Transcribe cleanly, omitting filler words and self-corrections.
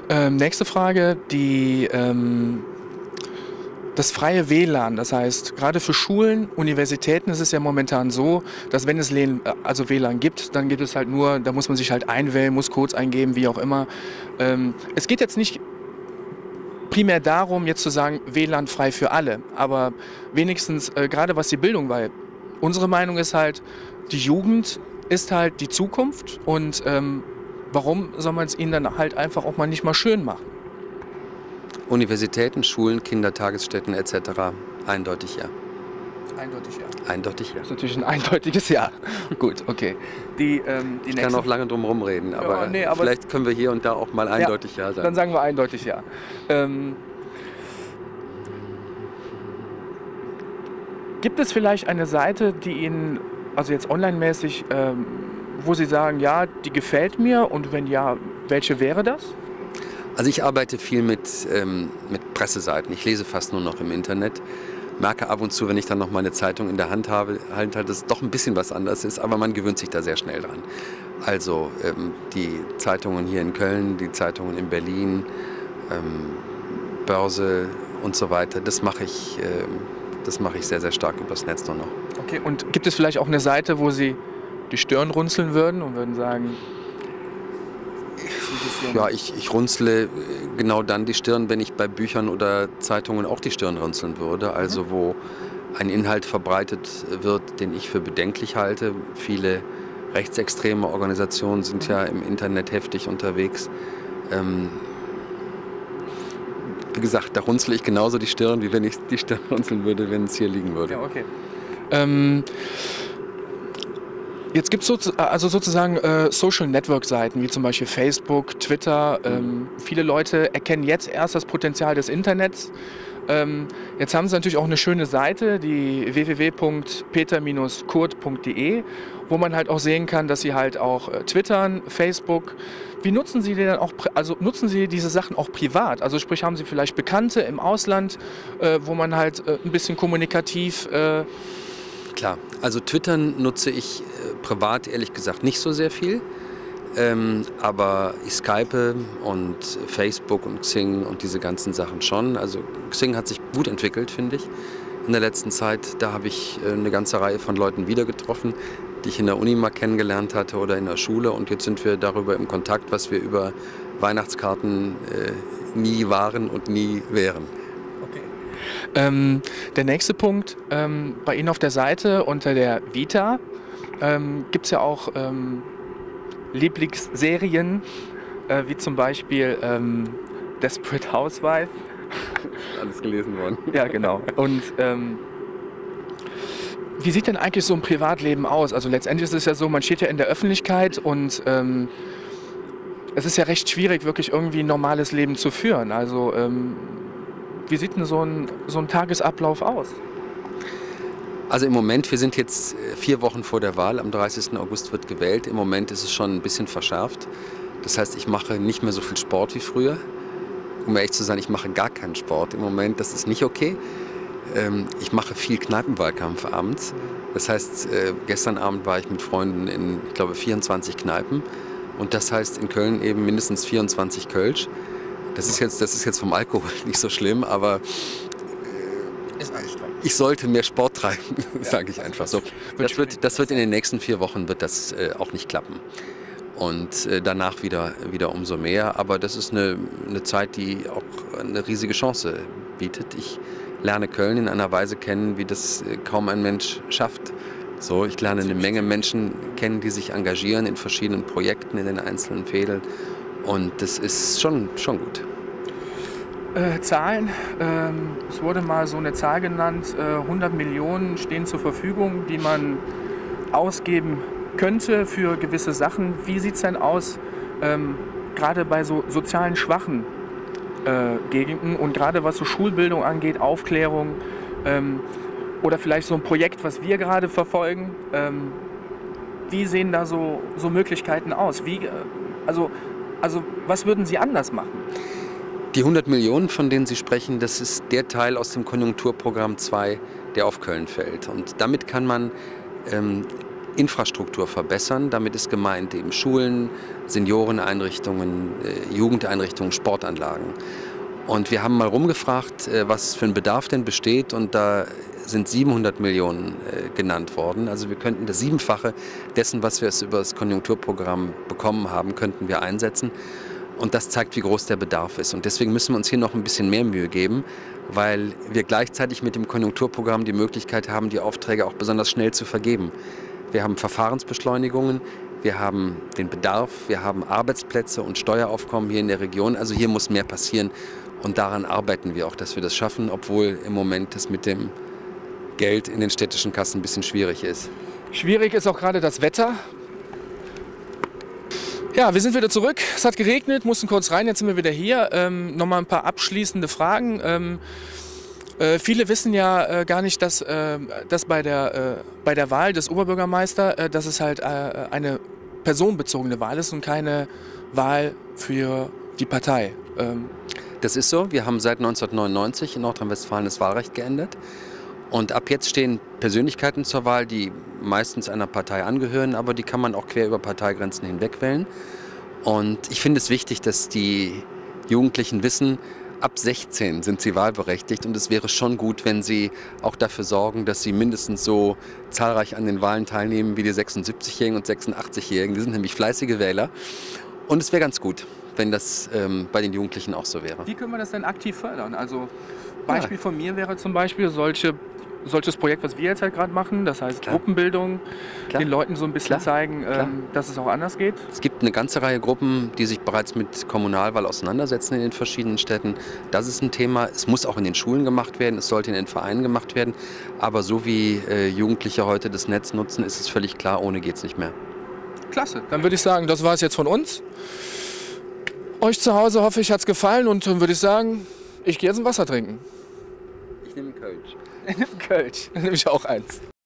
Nächste Frage, das freie WLAN, das heißt, gerade für Schulen, Universitäten ist es ja momentan so, dass wenn es WLAN gibt, dann gibt es halt nur, da muss man sich halt einwählen, muss Codes eingeben, wie auch immer. Es geht jetzt nicht primär darum, jetzt zu sagen, WLAN frei für alle, aber wenigstens gerade was die Bildung, weil unsere Meinung ist halt, die Jugend ist halt die Zukunft und warum soll man es ihnen dann halt einfach auch mal nicht mal schön machen? Universitäten, Schulen, Kindertagesstätten etc. Eindeutig ja. Eindeutig ja. Eindeutig ja. Das ist natürlich ein eindeutiges Ja. Gut, okay. Die Ich kann auch lange drum rumreden, aber, aber vielleicht können wir hier und da auch mal eindeutig Ja sagen. Dann sagen wir eindeutig Ja. Gibt es vielleicht eine Seite, die Ihnen, also jetzt online-mäßig, wo Sie sagen, ja, die gefällt mir und wenn ja, welche wäre das? Also ich arbeite viel mit Presseseiten. Ich lese fast nur noch im Internet. Merke ab und zu, wenn ich dann noch mal eine Zeitung in der Hand habe, halt, dass es doch ein bisschen was anderes ist, aber man gewöhnt sich da sehr schnell dran. Also die Zeitungen hier in Köln, die Zeitungen in Berlin, Börse und so weiter, das mache ich sehr, sehr stark übers Netz nur noch. Okay, und gibt es vielleicht auch eine Seite, wo Sie die Stirn runzeln würden und würden sagen... Ja, ich runzle genau dann die Stirn, wenn ich bei Büchern oder Zeitungen auch die Stirn runzeln würde. Also wo ein Inhalt verbreitet wird, den ich für bedenklich halte. Viele rechtsextreme Organisationen sind ja im Internet heftig unterwegs. Wie gesagt, da runzle ich genauso die Stirn, wie wenn ich die Stirn runzeln würde, wenn es hier liegen würde. Ja, okay. Jetzt gibt es sozusagen Social-Network-Seiten, wie zum Beispiel Facebook, Twitter. Viele Leute erkennen jetzt erst das Potenzial des Internets. Jetzt haben sie natürlich auch eine schöne Seite, die www.peter-kurt.de, wo man halt auch sehen kann, dass sie halt auch twittern, Facebook. Wie nutzen Sie denn auch, also nutzen Sie diese Sachen auch privat? Also sprich, haben Sie vielleicht Bekannte im Ausland, wo man halt ein bisschen kommunikativ... Klar, also Twittern nutze ich privat ehrlich gesagt nicht so sehr viel, aber ich Skype und Facebook und Xing und diese ganzen Sachen schon. Also Xing hat sich gut entwickelt, finde ich, in der letzten Zeit. Da habe ich eine ganze Reihe von Leuten wieder getroffen, die ich in der Uni mal kennengelernt hatte oder in der Schule, und jetzt sind wir darüber im Kontakt, was wir über Weihnachtskarten nie waren und nie wären. Der nächste Punkt, bei Ihnen auf der Seite unter der Vita gibt es ja auch Lieblingsserien, wie zum Beispiel Desperate Housewife. Alles gelesen worden. Ja, genau. Und wie sieht denn eigentlich so ein Privatleben aus? Also letztendlich ist es ja so, man steht ja in der Öffentlichkeit und es ist ja recht schwierig, wirklich irgendwie ein normales Leben zu führen. Also wie sieht denn so ein Tagesablauf aus? Also im Moment, wir sind jetzt 4 Wochen vor der Wahl, am 30. August wird gewählt. Im Moment ist es schon ein bisschen verschärft. Das heißt, ich mache nicht mehr so viel Sport wie früher. Um ehrlich zu sein, ich mache gar keinen Sport im Moment, das ist nicht okay. Ich mache viel Kneipenwahlkampf abends. Das heißt, gestern Abend war ich mit Freunden in, ich glaube, 24 Kneipen. Und das heißt in Köln eben mindestens 24 Kölsch. Das ist jetzt vom Alkohol nicht so schlimm, aber ich sollte mehr Sport treiben, sage ich einfach so. Das wird in den nächsten 4 Wochen wird das auch nicht klappen. Und danach wieder umso mehr. Aber das ist eine Zeit, die auch eine riesige Chance bietet. Ich lerne Köln in einer Weise kennen, wie das kaum ein Mensch schafft. So, ich lerne eine Menge Menschen kennen, die sich engagieren in verschiedenen Projekten, in den einzelnen Fädeln. Und das ist schon gut. Zahlen. Es wurde mal so eine Zahl genannt, 100 Millionen stehen zur Verfügung, die man ausgeben könnte für gewisse Sachen. Wie sieht es denn aus, gerade bei so sozialen schwachen Gegenden und gerade was so Schulbildung angeht, Aufklärung oder vielleicht so ein Projekt, was wir gerade verfolgen. Wie sehen da so Möglichkeiten aus? Also was würden Sie anders machen? Die 100 Millionen, von denen Sie sprechen, das ist der Teil aus dem Konjunkturprogramm 2, der auf Köln fällt. Und damit kann man Infrastruktur verbessern. Damit ist gemeint eben Schulen, Senioreneinrichtungen, Jugendeinrichtungen, Sportanlagen. Und wir haben mal rumgefragt, was für ein Bedarf denn besteht, und da sind 700 Millionen genannt worden. Also wir könnten das Siebenfache dessen, was wir über das Konjunkturprogramm bekommen haben, könnten wir einsetzen. Und das zeigt, wie groß der Bedarf ist. Und deswegen müssen wir uns hier noch ein bisschen mehr Mühe geben, weil wir gleichzeitig mit dem Konjunkturprogramm die Möglichkeit haben, die Aufträge auch besonders schnell zu vergeben. Wir haben Verfahrensbeschleunigungen, wir haben den Bedarf, wir haben Arbeitsplätze und Steueraufkommen hier in der Region. Also hier muss mehr passieren, und daran arbeiten wir auch, dass wir das schaffen, obwohl im Moment das mit dem Geld in den städtischen Kassen ein bisschen schwierig ist. Schwierig ist auch gerade das Wetter. Ja, wir sind wieder zurück. Es hat geregnet, mussten kurz rein, jetzt sind wir wieder hier. Nochmal ein paar abschließende Fragen. Viele wissen ja gar nicht, dass bei der Wahl des Oberbürgermeisters, dass es halt eine personenbezogene Wahl ist und keine Wahl für die Partei. Das ist so. Wir haben seit 1999 in Nordrhein-Westfalen das Wahlrecht geändert. Und ab jetzt stehen Persönlichkeiten zur Wahl, die meistens einer Partei angehören, aber die kann man auch quer über Parteigrenzen hinweg wählen. Und ich finde es wichtig, dass die Jugendlichen wissen, ab 16 sind sie wahlberechtigt, und es wäre schon gut, wenn sie auch dafür sorgen, dass sie mindestens so zahlreich an den Wahlen teilnehmen wie die 76-Jährigen und 86-Jährigen. Die sind nämlich fleißige Wähler. Und es wäre ganz gut, wenn das bei den Jugendlichen auch so wäre. Wie können wir das denn aktiv fördern? Also Beispiel von mir wäre zum Beispiel solches Projekt, was wir jetzt halt gerade machen, das heißt Klar. Gruppenbildung, Klar. den Leuten so ein bisschen Klar. zeigen, Klar. dass es auch anders geht. Es gibt eine ganze Reihe Gruppen, die sich bereits mit Kommunalwahl auseinandersetzen in den verschiedenen Städten. Das ist ein Thema. Es muss auch in den Schulen gemacht werden, es sollte in den Vereinen gemacht werden. Aber so wie Jugendliche heute das Netz nutzen, ist es völlig klar, ohne geht es nicht mehr. Klasse. Dann würde ich sagen, das war es jetzt von uns. Euch zu Hause hoffe ich, hat es gefallen, und dann würde ich sagen, ich gehe jetzt ein Wasser trinken. Ich nehme einen Kölsch. Kölsch, nehme ich auch eins.